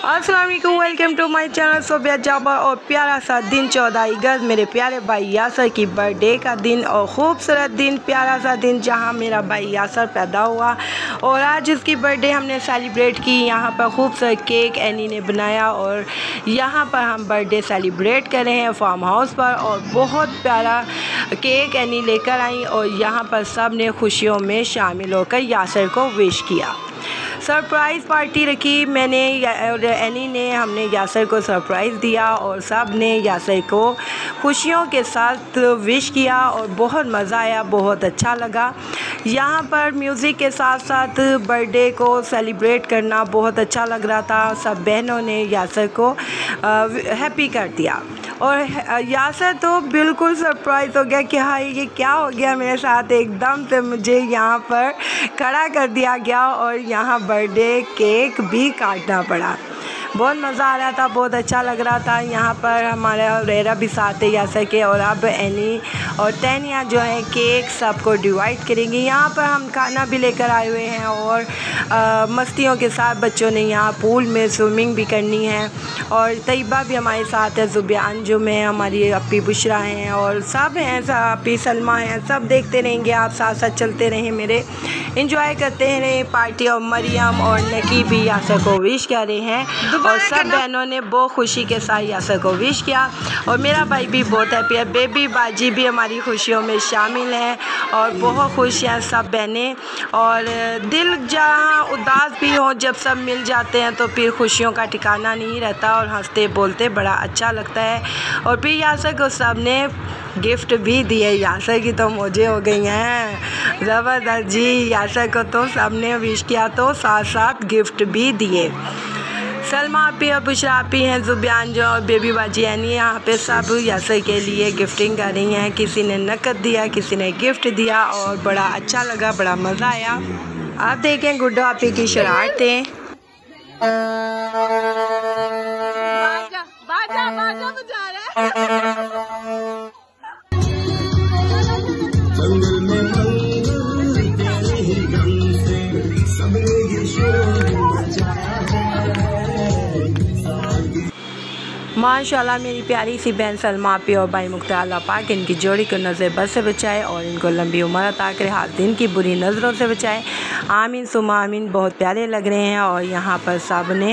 अस्सलाम वालेकुम, welcome to my channel Sobia Jabar. और प्यारा सा दिन 14 अगस्त मेरे प्यारे भाई यासर की बर्थडे का दिन और ख़ूबसूरत दिन, प्यारा सा दिन जहां मेरा भाई यासर पैदा हुआ और आज इसकी बर्थडे हमने सेलिब्रेट की। यहां पर खूबसूरत केक एनी ने बनाया और यहां पर हम बर्थडे सेलिब्रेट कर रहे हैं फार्म हाउस पर। और बहुत प्यारा केक एनी लेकर आई और यहां पर सब ने खुशियों में शामिल होकर यासर को विश किया। सरप्राइज़ पार्टी रखी मैंने और एनी ने, हमने यासर को सरप्राइज़ दिया और सब ने यासर को खुशियों के साथ विश किया और बहुत मज़ा आया, बहुत अच्छा लगा। यहाँ पर म्यूज़िक के साथ साथ बर्थडे को सेलिब्रेट करना बहुत अच्छा लग रहा था। सब बहनों ने यासर को हैप्पी कर दिया और यासर तो बिल्कुल सरप्राइज़ हो गया कि हाँ ये क्या हो गया मेरे साथ। एकदम से मुझे यहाँ पर खड़ा कर दिया गया और यहाँ बर्थडे केक भी काटना पड़ा। बहुत मज़ा आ रहा था, बहुत अच्छा लग रहा था। यहाँ पर हमारा रेरा भी साथ है यासर के और अब एनी और तैनिया जो है केक सबको डिवाइड करेंगे। यहाँ पर हम खाना भी लेकर आए हुए हैं और मस्तियों के साथ बच्चों ने यहाँ पूल में स्विमिंग भी करनी है। और तैयबा भी हमारे साथ है, ज़ुबिया अंजुम है, हमारी अपी बुशरा हैं और सब हैं, अपी सलमा हैं। सब देखते रहेंगे, आप साथ साथ चलते रहें मेरे, इंजॉय करते रहें पार्टी। और मरियम और नकी भी यासर को विश कर रहे हैं और सब बहनों ने बहुत खुशी के साथ यासर को विश किया और मेरा भाई भी बहुत हैप्पी है। बेबी बाजी भी हमारी खुशियों में शामिल है और बहुत खुश हैं सब बहनें। और दिल जहाँ उदास भी हो, जब सब मिल जाते हैं तो फिर खुशियों का ठिकाना नहीं रहता और हंसते बोलते बड़ा अच्छा लगता है। और फिर यासर को सब ने गिफ्ट भी दिए। यासर की तो मौजें हो गई हैं ज़बरदस्त जी। यासर को तो सब ने विश किया तो साथ साथ गिफ्ट भी दिए। सलमा आपी और बुशरा आपी हैं, ज़ुबियान जो और बेबी बाजी यानी यहाँ पे सब यासर के लिए गिफ्टिंग कर रही हैं। किसी ने नकद दिया, किसी ने गिफ्ट दिया और बड़ा अच्छा लगा, बड़ा मज़ा आया। आप देखें गुड्डो आपी की शरारतें। बाजा बाजा बजा रहा माशाल्लाह। मेरी प्यारी सी बहन सलमा आपी और भाई मुख्तार अल्लाह पाक इनकी जोड़ी को नज़र बद से बचाए और इनको लंबी उम्र अता करे, हाथ दिन की बुरी नज़रों से बचाए, आमीन सुमा आमीन। बहुत प्यारे लग रहे हैं और यहाँ पर सब ने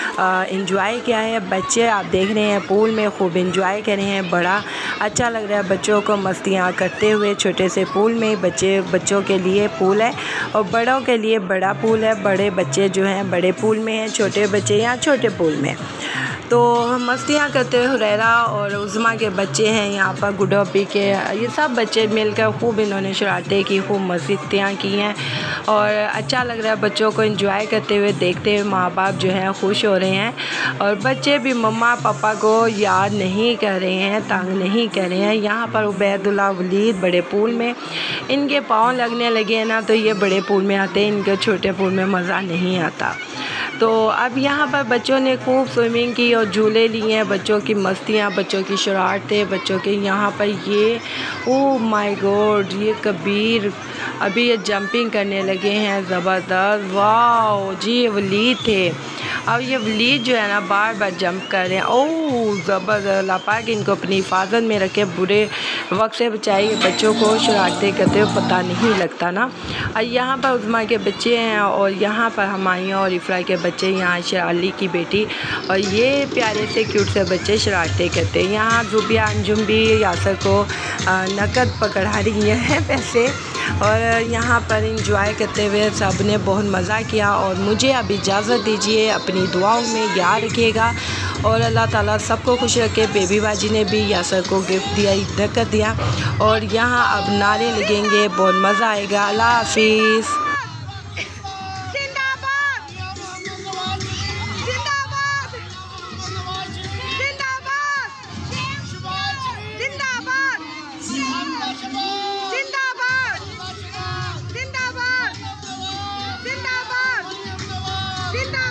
इंजॉय किया है। बच्चे आप देख रहे हैं पूल में खूब इंजॉय कर रहे हैं, बड़ा अच्छा लग रहा है बच्चों को मस्तियाँ करते हुए छोटे से पूल में। बच्चों के लिए पूल है और बड़ों के लिए बड़ा पूल है। बड़े बच्चे जो हैं बड़े पूल में हैं, छोटे बच्चे यहाँ छोटे पूल में। तो मस्तियाँ करते हुए हुरैरा और उज़मा के बच्चे हैं यहाँ पर, गुडोपी के, ये सब बच्चे मिलकर खूब इन्होंने शरारतें की, खूब मस्तियाँ की हैं और अच्छा लग रहा है बच्चों को एंजॉय करते हुए देखते हुए। माँ बाप जो हैं खुश हो रहे हैं और बच्चे भी मम्मा पापा को याद नहीं कर रहे हैं, तंग नहीं कर रहे हैं। यहाँ पर उबैदुल्लाह वलीद बड़े पूल में, इनके पाँव लगने लगे हैं ना तो ये बड़े पूल में आते हैं, इनके छोटे पूल में मज़ा नहीं आता। तो अब यहाँ पर बच्चों ने खूब स्विमिंग की और झूले लिए हैं, बच्चों की मस्तियाँ, बच्चों की शरारतें, बच्चों के यहाँ पर ये ओह माय गॉड ये कबीर अभी ये जंपिंग करने लगे हैं ज़बरदस्त। वाह जी, ये वलीद थे। अब ये वलीद जो है ना बार बार जंप कर रहे हैं। ओह ज़बरदस्त, लापाक इनको अपनी हिफाजत में रखे, बुरे वक्त से बचाइए। बच्चों को शरारतें करते हुए पता नहीं लगता ना। और यहाँ पर उज़मा के बच्चे हैं और यहाँ पर हमाइया और इफ़रा के बच्चे, यहाँ शराली की बेटी और ये प्यारे से क्यूट से बच्चे शरारतें करते हैं। यहाँ ज़ुबिया अंजुम भी यासर को नकद पकड़ा रही हैं पैसे और यहाँ पर इंजॉय करते हुए सब ने बहुत मज़ा किया। और मुझे अब इजाज़त दीजिए, अपनी दुआओं में याद रखिएगा और अल्लाह ताला सबको खुश रखे। बेबी बाजी ने भी यासर को गिफ्ट दिया, नकद दिया और यहाँ अब नारे लगेंगे, बहुत मज़ा आएगा। अल्लाह हाफिज़। जिंदाबाद।